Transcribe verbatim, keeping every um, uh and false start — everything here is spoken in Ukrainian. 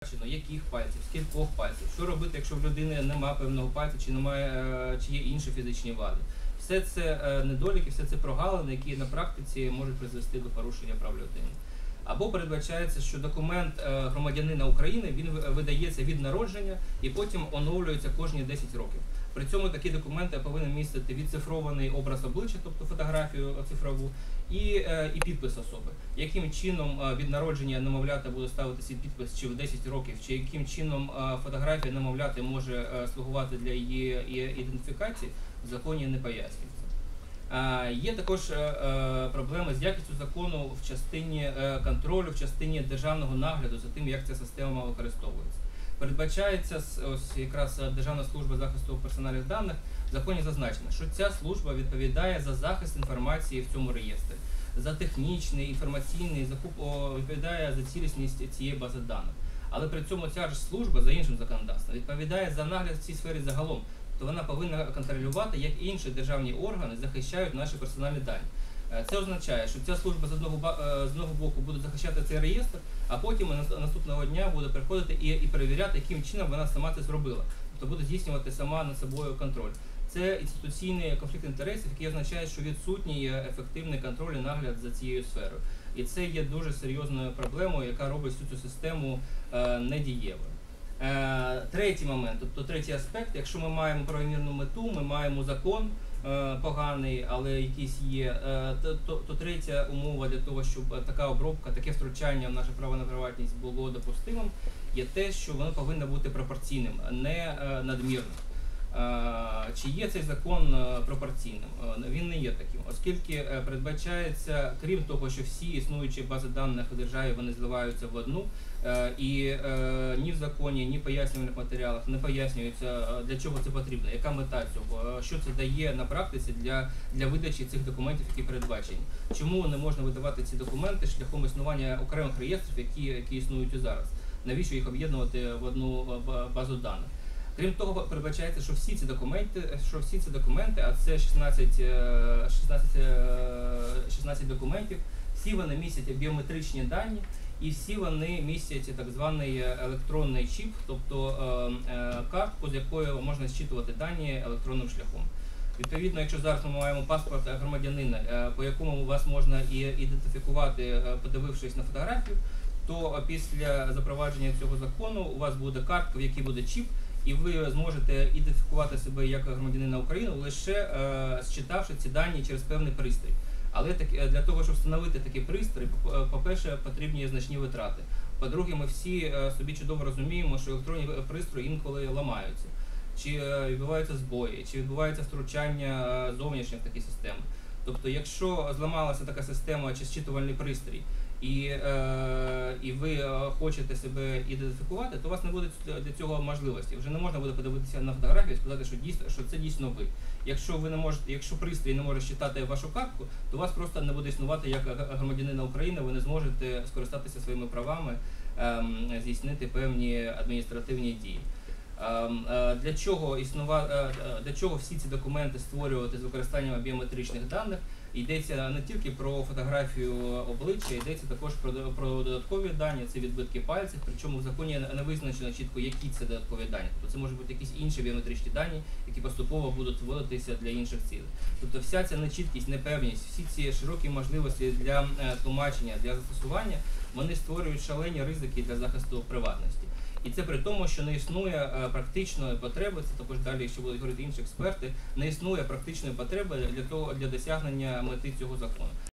яких пальців, скількох пальців, що робити, якщо в людини немає певного пальця, чи немає, чи є інші фізичні вади. Все це недоліки, все це прогалини, які на практиці можуть призвести до порушення прав людини. Або передбачається, що документ громадянина України, він видається від народження і потім оновлюється кожні десять років. При цьому такі документи повинні містити відцифрований образ обличчя, тобто фотографію цифрову, і, і підпис особи. Яким чином від народження немовляти буде ставити свій підпис, чи в десять років, чи яким чином фотографія немовляти може слугувати для її ідентифікації, в законі не пояснюється. Є також проблеми з якістю закону в частині контролю, в частині державного нагляду за тим, як ця система використовується. Передбачається, ось якраз Державна служба захисту персональних даних, в законі зазначено, що ця служба відповідає за захист інформації в цьому реєстрі, за технічний, інформаційний, відповідає за цілісність цієї бази даних. Але при цьому ця ж служба за іншим законодавством відповідає за нагляд в цій сфері загалом. То вона повинна контролювати, як інші державні органи захищають наші персональні дані. Це означає, що ця служба з одного, з одного боку буде захищати цей реєстр, а потім наступного дня буде приходити і, і перевіряти, яким чином вона сама це зробила. Тобто буде здійснювати сама над собою контроль. Це інституційний конфлікт інтересів, який означає, що відсутній ефективний контроль і нагляд за цією сферою. І це є дуже серйозною проблемою, яка робить всю цю систему недієвою. Третій момент, тобто третій аспект, якщо ми маємо правомірну мету, ми маємо закон е, поганий, але якийсь є, е, то, то, то третя умова для того, щоб така обробка, таке втручання в наше право на приватність було допустимим, є те, що воно повинно бути пропорційним, не е, надмірним. Е, чи є цей закон е, пропорційним? Е, він не є таким, оскільки е, передбачається, крім того, що всі існуючі бази даних у державі, вони зливаються в одну, е, і е, ні в законі, ні в пояснювальних матеріалах не пояснюється, для чого це потрібно, яка мета цього, що це дає на практиці для, для видачі цих документів, які передбачені. Чому не можна видавати ці документи шляхом існування окремих реєстрів, які, які існують і зараз? Навіщо їх об'єднувати в одну базу даних? Крім того, передбачається, що всі ці документи, що всі ці документи, а це шістнадцять, шістнадцять, шістнадцять документів, всі вони містять біометричні дані, і всі вони містять так званий електронний чіп, тобто картку, з якою можна зчитувати дані електронним шляхом. Відповідно, якщо зараз ми маємо паспорт громадянина, по якому вас можна і ідентифікувати, подивившись на фотографію, то після запровадження цього закону у вас буде картка, в якій буде чіп, і ви зможете ідентифікувати себе як громадянина України, лише е, зчитавши ці дані через певний пристрій. Але так, для того, щоб встановити такий пристрій, по-перше, потрібні значні витрати. По-друге, ми всі е, собі чудово розуміємо, що електронні пристрої інколи ламаються, чи е, відбуваються збої, чи відбувається втручання е, зовнішніх в такі системи. Тобто, якщо зламалася така система чи зчитувальний пристрій, і, е, і ви хочете себе ідентифікувати, то у вас не буде для цього можливості. Вже не можна буде подивитися на фотографію і сказати, що, дійсно, що це дійсно ви. Якщо ви не можете, якщо пристрій не може читати вашу картку, то у вас просто не буде існувати як громадянина України, ви не зможете скористатися своїми правами, е, здійснити певні адміністративні дії. Для чого існува... для чого всі ці документи створювати з використанням біометричних даних? Йдеться не тільки про фотографію обличчя, йдеться також про, про додаткові дані, це відбитки пальців, причому в законі не визначено чітко, які це додаткові дані. Тобто це можуть бути якісь інші біометричні дані, які поступово будуть вводитися для інших цілей. Тобто вся ця нечіткість, непевність, всі ці широкі можливості для тлумачення, для застосування, вони створюють шалені ризики для захисту приватності. І це при тому, що не існує практичної потреби, це також далі, що будуть говорити інші експерти, не існує практичної потреби для того, для досягнення мети цього закону.